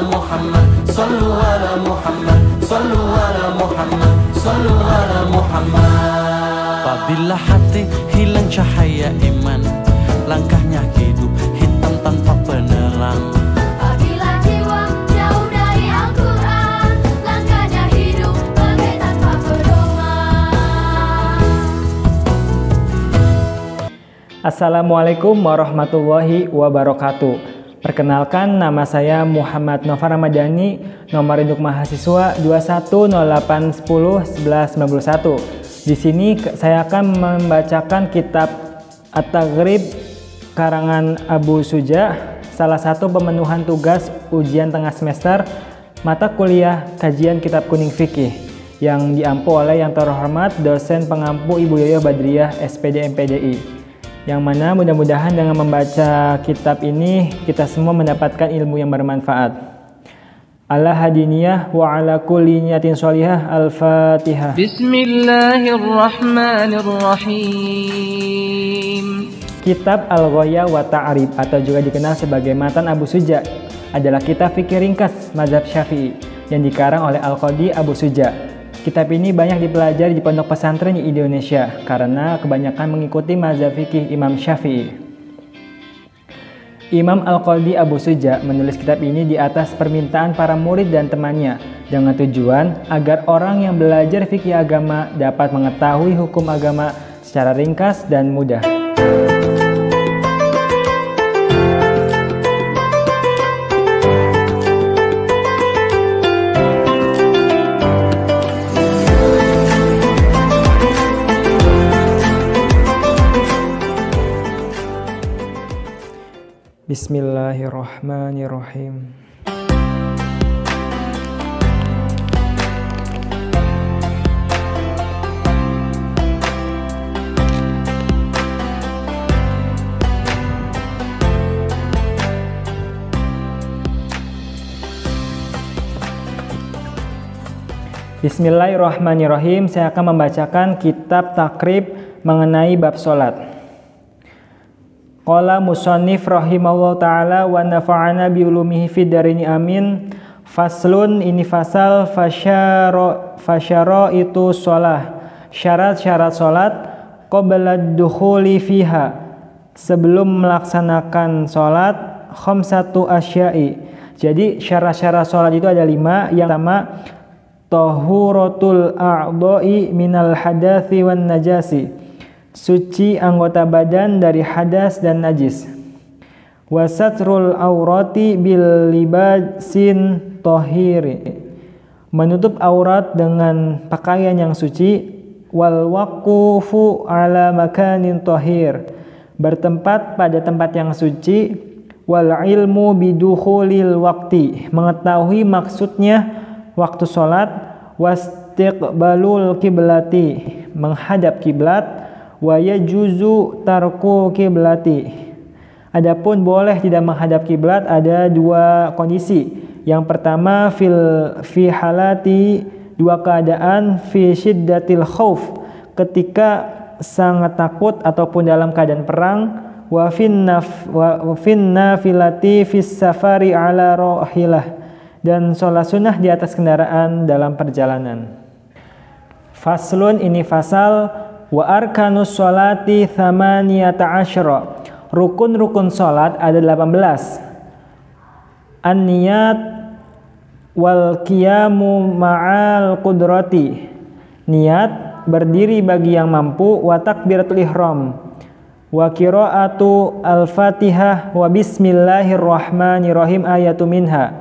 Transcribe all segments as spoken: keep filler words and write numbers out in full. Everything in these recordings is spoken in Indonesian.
Muhammad, sallu ala Muhammad, sallu ala Muhammad, sallu ala Muhammad. Apabila hati hilang cahaya iman, langkahnya hidup hitam tanpa penerang. Apabila jiwa jauh dari Al-Quran, langkahnya hidup bagai tanpa pedoman. Assalamualaikum warahmatullahi wabarakatuh. Perkenalkan, nama saya Muhammad Nova Ramadhani, nomor induk mahasiswa dua satu nol delapan satu nol sebelas sembilan puluh satu. Di sini saya akan membacakan kitab At-Taghrib karangan Abu Suja, salah satu pemenuhan tugas ujian tengah semester mata kuliah kajian kitab kuning fikih yang diampu oleh yang terhormat dosen pengampu Ibu Yoyo Badriah S P D M P D I. Yang mana mudah-mudahan dengan membaca kitab ini kita semua mendapatkan ilmu yang bermanfaat. Ala hadiniyah wa ala kulli niyatin sholihah. Al-Fatihah. Bismillahirrahmanirrahim. Kitab Al-Ghaya wa Ta'rib atau juga dikenal sebagai Matan Abu Suja adalah kitab fikih ringkas mazhab Syafi'i yang dikarang oleh Al-Qadhi Abu Suja. Kitab ini banyak dipelajari di pondok pesantren di Indonesia karena kebanyakan mengikuti mazhab fikih Imam Syafi'i. Imam Al-Qadhi Abu Suja menulis kitab ini di atas permintaan para murid dan temannya dengan tujuan agar orang yang belajar fikih agama dapat mengetahui hukum agama secara ringkas dan mudah. Bismillahirrahmanirrahim. Bismillahirrahmanirrahim. Saya akan membacakan kitab takrib mengenai bab sholat. Qala musannif rahimahullah ta'ala wa nafa'ana biulumihi fid darini amin. Faslun, ini fasal fasyara fasyara itu sholah, syarat-syarat sholat qabla dukhuli fiha, sebelum melaksanakan sholat, khamsatu asya'i. Jadi syarat-syarat sholat itu ada lima. Yang pertama, tahuratul a'dha'i minal hadathi wan najasi, suci anggota badan dari hadas dan najis. Wasatrul aurati bil libasin tahiri, menutup aurat dengan pakaian yang suci. Wal waqufu ala makanin tahir, bertempat pada tempat yang suci. Wal ilmu bidukhulil waqti, mengetahui maksudnya waktu sholat. Wastiqbalul kiblati, menghadap kiblat. Wa yajuzu tarku kiblati, adapun boleh tidak menghadap kiblat ada dua kondisi. Yang pertama fil fi halati, dua keadaan, fi syiddatil khauf, ketika sangat takut ataupun dalam keadaan perang. Wa fin naf wa fin nafilati fis safari ala rahilah, dan sholat sunnah di atas kendaraan dalam perjalanan. Faslun, ini fasal. Wa arkanus sholati thamaniyata asyra, rukun-rukun sholat ada delapan belas. An-niyat wal qiyamu ma'al qudrati, niat berdiri bagi yang mampu. Wa takbiratul ihram, wa qiraatu al-fatihah wa bismillahirrahmanirrahim ayatu minha.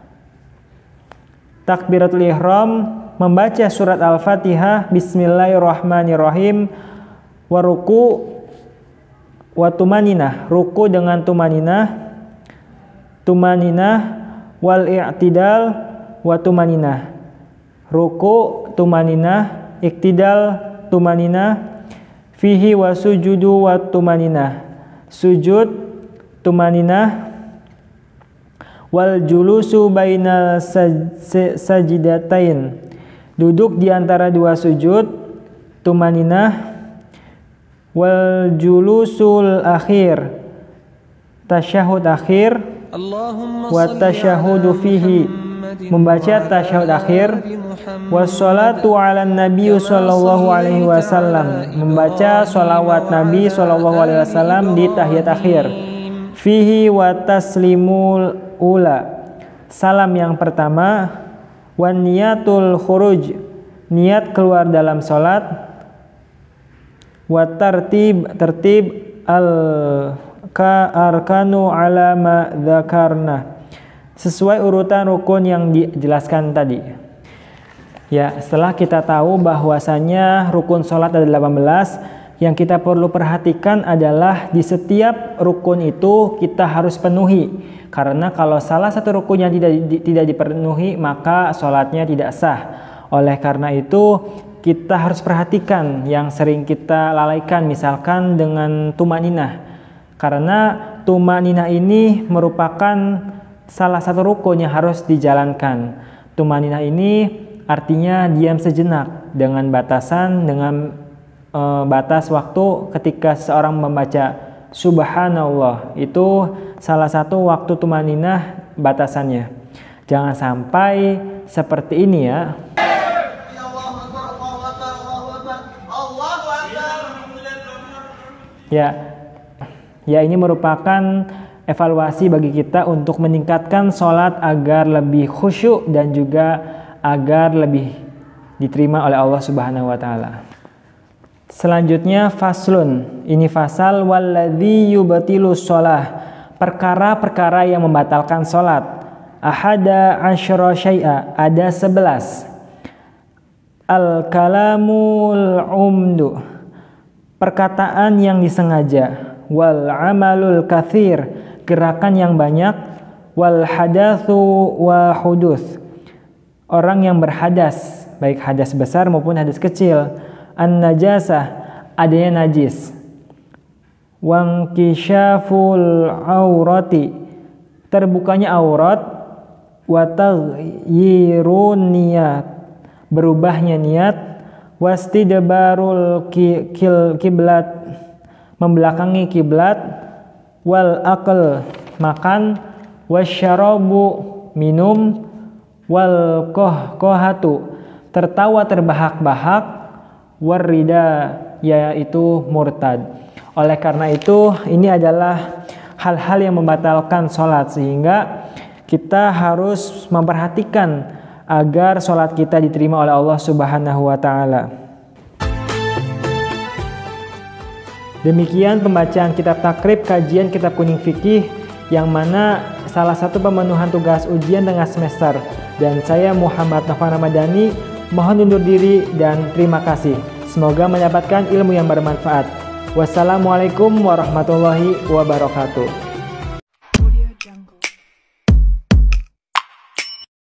Takbiratul ihram, membaca surat Al-Fatihah, bismillahirrahmanirrahim. Waruku wa tumaninah, ruku dengan tumaninah. Tumaninah wal i'tidal wa tumaninah, ruku tumaninah, iktidal tumaninah. Fihi wa sujudu wa tumaninah, sujud tumaninah. Wal julusu bainal sajidatain, duduk di antara dua sujud, tumaninah. Wal julusul akhir, tasyahud akhir, wa tasyahudu fihi, membaca tasyahud akhir, wassalatu ala nabi sallallahu alaihi wasallam, membaca sholawat Nabi sallallahu alaihi wasallam di tahiyat akhir, fihi wa taslimul ula, salam yang pertama, wan niyatul khuruj, niat keluar dalam salat, wa tartib, tertib al ka arkanu ala ma dzakarna, sesuai urutan rukun yang dijelaskan tadi. Ya, setelah kita tahu bahwasanya rukun salat ada delapan belas, yang kita perlu perhatikan adalah di setiap rukun itu kita harus penuhi. Karena kalau salah satu rukunnya tidak tidak dipenuhi, maka salatnya tidak sah. Oleh karena itu, kita harus perhatikan yang sering kita lalaikan, misalkan dengan tumaninah. Karena tumaninah ini merupakan salah satu rukun yang harus dijalankan. Tumaninah ini artinya diam sejenak dengan batasan, dengan e, batas waktu ketika seorang membaca subhanallah. Itu salah satu waktu tumaninah batasannya. Jangan sampai seperti ini ya. Ya, ya ini merupakan evaluasi bagi kita untuk meningkatkan sholat agar lebih khusyuk dan juga agar lebih diterima oleh Allah Subhanahu wa taala. Selanjutnya faslun, ini fasal walladzi yubtilu shalah, perkara-perkara yang membatalkan sholat. Ahada asyra syai'a, ada sebelas. Al-kalamul umdu, perkataan yang disengaja. Wal amalul kathir, gerakan yang banyak. Wal hadatsu wa huduts, orang yang berhadas, baik hadas besar maupun hadas kecil. An-najasah, adanya najis. Wangkishaful aurati, terbukanya aurat. Wa taghyirun niyat, berubahnya niat. Wastidbarul kiblat, membelakangi kiblat. Wal akal, makan. Wasyarabu, minum. Wal kohkohatu, tertawa terbahak-bahak. Warrida, yaitu murtad. Oleh karena itu, ini adalah hal-hal yang membatalkan sholat, sehingga kita harus memperhatikan agar sholat kita diterima oleh Allah Subhanahu wa taala. Demikian pembacaan kitab takrib kajian kitab kuning fikih, yang mana salah satu pemenuhan tugas ujian tengah semester. Dan saya Muhammad Nofar Ramadhani mohon undur diri dan terima kasih. Semoga mendapatkan ilmu yang bermanfaat. Wassalamualaikum warahmatullahi wabarakatuh.